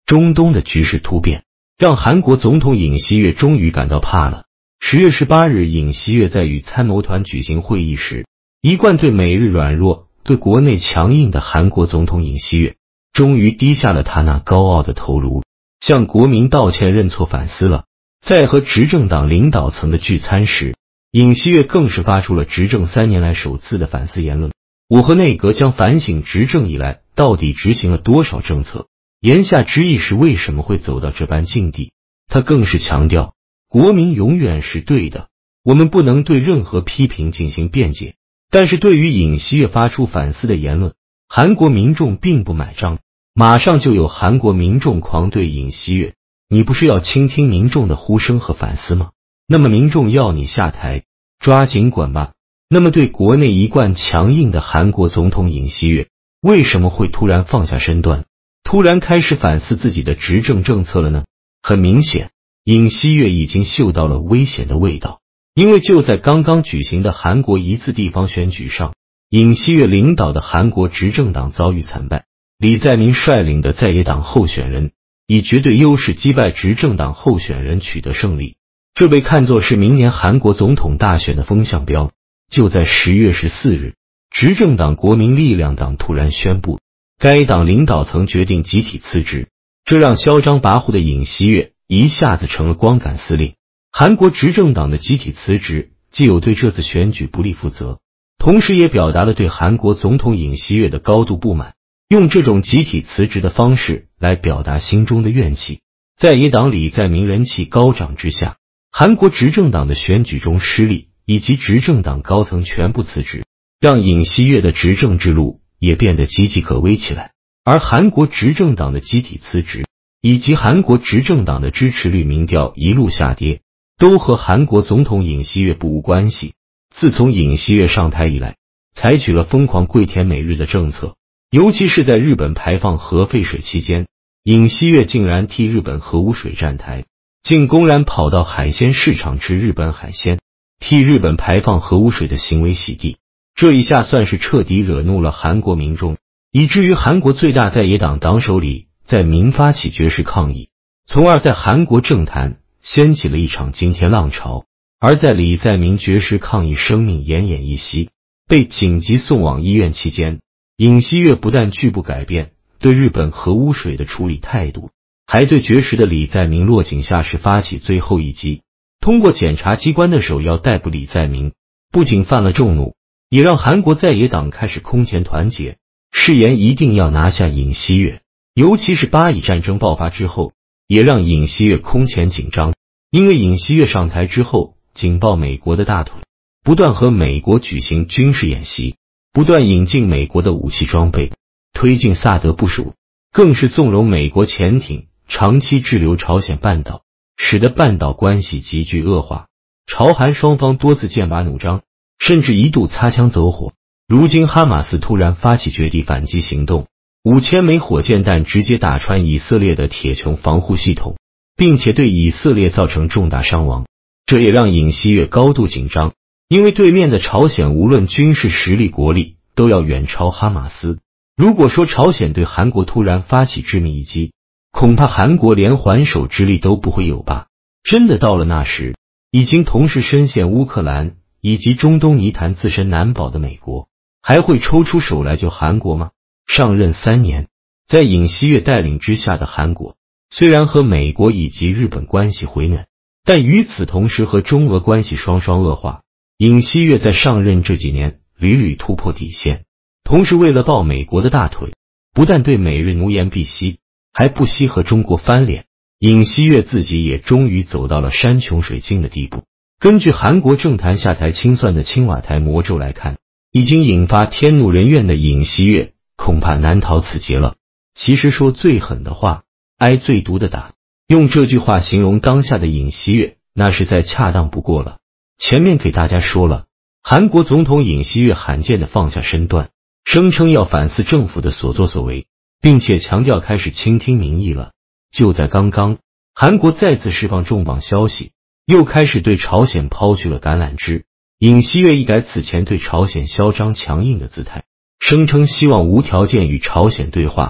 中东的局势突变让韩国总统尹锡悦终于感到怕了。10月18日，尹锡悦在与参谋团举行会议时，一贯对美日软弱、对国内强硬的韩国总统尹锡悦，终于低下了他那高傲的头颅，向国民道歉认错反思了。在和执政党领导层的聚餐时，尹锡悦更是发出了执政3年来首次的反思言论。我和内阁将反省执政以来到底执行了多少政策，言下之意是为什么会走到这般境地。他更是强调，国民永远是对的，我们不能对任何批评进行辩解。但是对于尹锡悦发出反思的言论，韩国民众并不买账，马上就有韩国民众狂对尹锡悦，你不是要倾听民众的呼声和反思吗？那么民众要你下台，抓紧滚吧。那么对国内一贯强硬的韩国总统尹锡悦，为什么会突然放下身段，突然开始反思自己的执政政策了呢？很明显，尹锡悦已经嗅到了危险的味道。因为就在刚刚举行的韩国一次地方选举上，尹锡悦领导的韩国执政党遭遇惨败，李在明率领的在野党候选人以绝对优势击败执政党候选人取得胜利，这被看作是明年韩国总统大选的风向标。就在10月14日，执政党国民力量党突然宣布，该党领导层决定集体辞职，这让嚣张跋扈的尹锡悦一下子成了光杆司令。韩国执政党的集体辞职，既有对这次选举不利负责，同时也表达了对韩国总统尹锡悦的高度不满，用这种集体辞职的方式来表达心中的怨气。在野党李在明人气高涨之下，韩国执政党的选举中失利，以及执政党高层全部辞职，让尹锡悦的执政之路也变得岌岌可危起来。而韩国执政党的集体辞职，以及韩国执政党的支持率民调一路下跌，都和韩国总统尹锡悦不无关系。自从尹锡悦上台以来，采取了疯狂跪舔美日的政策，尤其是在日本排放核废水期间，尹锡悦竟然替日本核污水站台，竟公然跑到海鲜市场吃日本海鲜，替日本排放核污水的行为洗地。这一下算是彻底惹怒了韩国民众，以至于韩国最大在野党党首李在明发起绝食抗议，从而在韩国政坛掀起了一场惊天浪潮。而在李在明绝食抗议生命奄奄一息，被紧急送往医院期间，尹锡悦不但拒不改变对日本核污水的处理态度，还对绝食的李在明落井下石发起最后一击。通过检察机关的手要逮捕李在明，不仅犯了众怒，也让韩国在野党开始空前团结，誓言一定要拿下尹锡悦。尤其是巴以战争爆发之后，也让尹锡悦空前紧张。因为尹锡悦上台之后，紧抱美国的大腿，不断和美国举行军事演习，不断引进美国的武器装备，推进萨德部署，更是纵容美国潜艇长期滞留朝鲜半岛，使得半岛关系急剧恶化。朝韩双方多次剑拔弩张，甚至一度擦枪走火。如今哈马斯突然发起绝地反击行动，5000枚火箭弹直接打穿以色列的铁穹防护系统，并且对以色列造成重大伤亡。这也让尹锡悦高度紧张，因为对面的朝鲜无论军事实力国力都要远超哈马斯。如果说朝鲜对韩国突然发起致命一击，恐怕韩国连还手之力都不会有吧。真的到了那时，已经同时深陷乌克兰以及中东泥潭自身难保的美国，还会抽出手来救韩国吗？上任3年，在尹锡悦带领之下的韩国，虽然和美国以及日本关系回暖，但与此同时和中俄关系双双恶化。尹锡悦在上任这几年屡屡突破底线，同时为了抱美国的大腿，不但对美日奴颜婢膝，还不惜和中国翻脸。尹锡悦自己也终于走到了山穷水尽的地步。根据韩国政坛下台清算的青瓦台魔咒来看，已经引发天怒人怨的尹锡悦恐怕难逃此劫了。其实说最狠的话，挨最毒的打，用这句话形容当下的尹锡悦，那是再恰当不过了。前面给大家说了，韩国总统尹锡悦罕见的放下身段，声称要反思政府的所作所为，并且强调开始倾听民意了。就在刚刚，韩国再次释放重磅消息，又开始对朝鲜抛去了橄榄枝。尹锡悦一改此前对朝鲜嚣张强硬的姿态，声称希望无条件与朝鲜对话。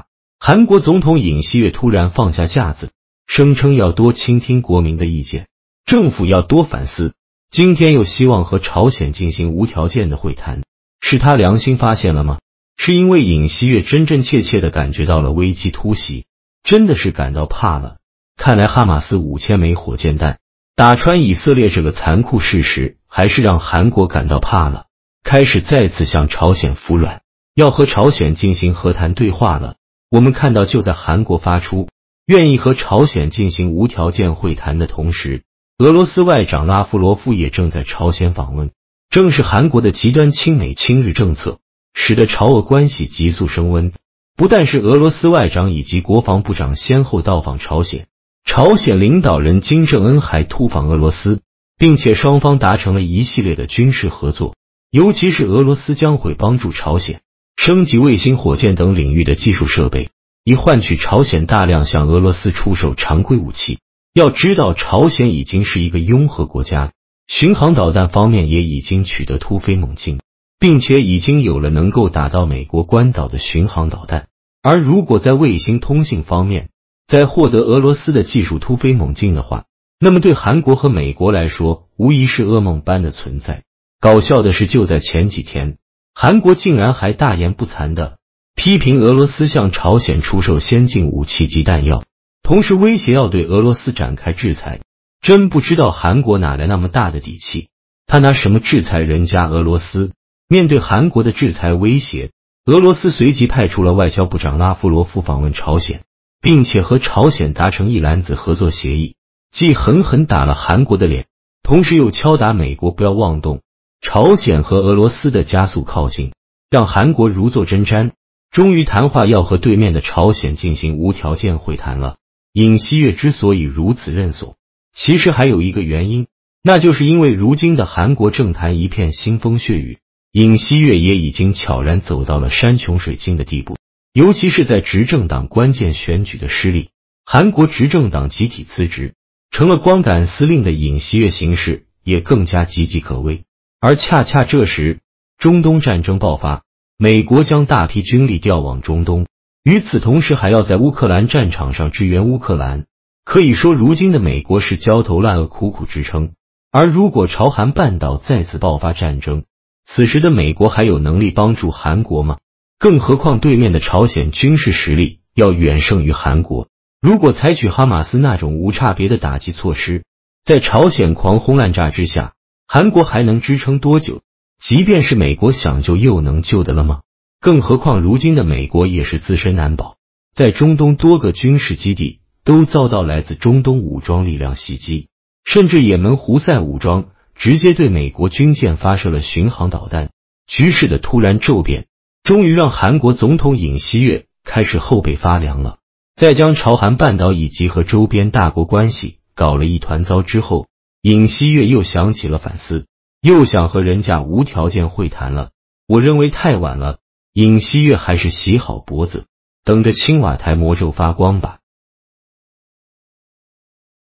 韩国总统尹锡悦突然放下架子，声称要多倾听国民的意见，政府要多反思。今天又希望和朝鲜进行无条件的会谈，是他良心发现了吗？是因为尹锡悦真真切切地感觉到了危机突袭，真的是感到怕了。看来哈马斯5000枚火箭弹打穿以色列这个残酷事实，还是让韩国感到怕了，开始再次向朝鲜服软，要和朝鲜进行和谈对话了。我们看到，就在韩国发出愿意和朝鲜进行无条件会谈的同时，俄罗斯外长拉夫罗夫也正在朝鲜访问。正是韩国的极端亲美亲日政策，使得朝俄关系急速升温。不但是俄罗斯外长以及国防部长先后到访朝鲜，朝鲜领导人金正恩还突访俄罗斯，并且双方达成了一系列的军事合作。尤其是俄罗斯将会帮助朝鲜升级卫星、火箭等领域的技术设备，以换取朝鲜大量向俄罗斯出售常规武器。要知道，朝鲜已经是一个拥核国家，巡航导弹方面也已经取得突飞猛进，并且已经有了能够打到美国关岛的巡航导弹。而如果在卫星通信方面再获得俄罗斯的技术突飞猛进的话，那么对韩国和美国来说无疑是噩梦般的存在。搞笑的是，就在前几天，韩国竟然还大言不惭地批评俄罗斯向朝鲜出售先进武器及弹药，同时威胁要对俄罗斯展开制裁。真不知道韩国哪来那么大的底气，他拿什么制裁人家俄罗斯？面对韩国的制裁威胁，俄罗斯随即派出了外交部长拉夫罗夫访问朝鲜，并且和朝鲜达成一篮子合作协议，既狠狠打了韩国的脸，同时又敲打美国不要妄动朝鲜和俄罗斯的加速靠近，让韩国如坐针毡。终于谈话要和对面的朝鲜进行无条件会谈了。尹锡悦之所以如此认怂，其实还有一个原因，那就是因为如今的韩国政坛一片腥风血雨，尹锡悦也已经悄然走到了山穷水尽的地步。尤其是在执政党关键选举的失利，韩国执政党集体辞职，成了光杆司令的尹锡悦行事也更加岌岌可危。而恰恰这时，中东战争爆发，美国将大批军力调往中东，与此同时还要在乌克兰战场上支援乌克兰。可以说，如今的美国是焦头烂额，苦苦支撑。而如果朝韩半岛再次爆发战争，此时的美国还有能力帮助韩国吗？更何况对面的朝鲜军事实力要远胜于韩国，如果采取哈马斯那种无差别的打击措施，在朝鲜狂轰滥炸之下，韩国还能支撑多久？即便是美国想救，又能救得了吗？更何况如今的美国也是自身难保，在中东多个军事基地都遭到来自中东武装力量袭击，甚至也门胡塞武装直接对美国军舰发射了巡航导弹。局势的突然骤变，终于让韩国总统尹锡悦开始后背发凉了。在将朝韩半岛以及和周边大国关系搞了一团糟之后，尹锡悦又想起了反思，又想和人家无条件会谈了。我认为太晚了，尹锡悦还是洗好脖子，等着青瓦台魔咒发光吧。